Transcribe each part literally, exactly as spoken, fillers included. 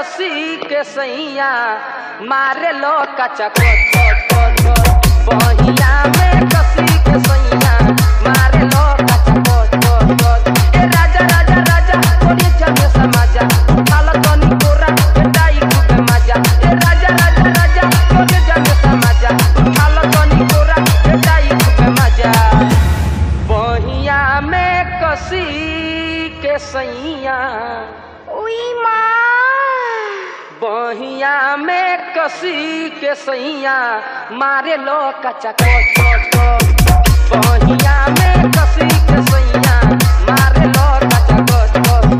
कसी के सैया मारे लो कचा कोच बहिया में कसी के सैया मारे लो कचा कोच ए राजा राजा राजा कोरी जगे समाजा काला तनी कोरा बेटाई खूबे मजा ए राजा राजा राजा कोरी जगे समाजा काला तनी कोरा बेटाई खूबे मजा बहिया में कसी के सैया उई माँ बहिया में कसी के सैया मारे लो कचा कोच कोच बहिया में कसी के सैया मारे लो कचा कोच कोच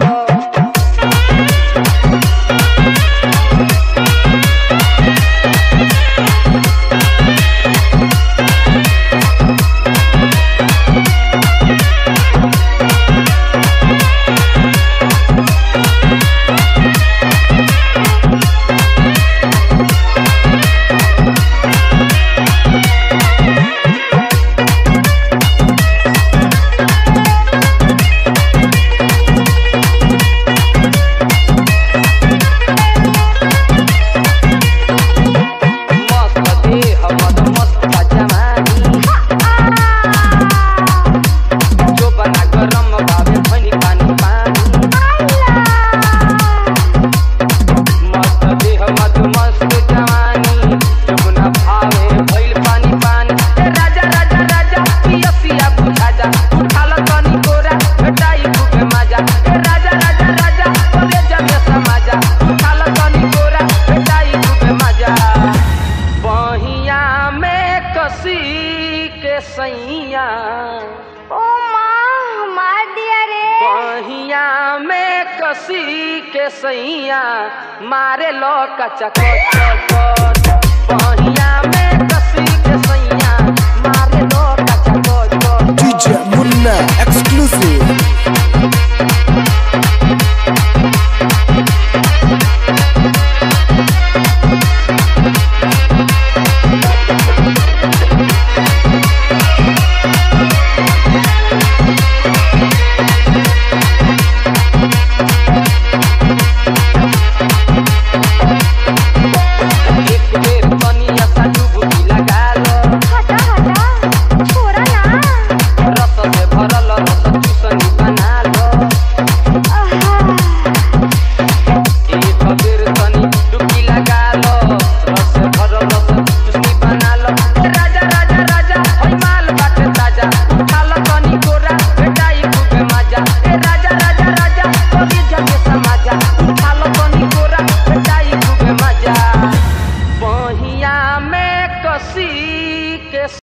सैया ओ माँ मार दिया रे बहिया में कसी के सैया मारे लो कचा कोच बहिया में कसी के सैया मारे लो कचा कोच D J Munna exclusive।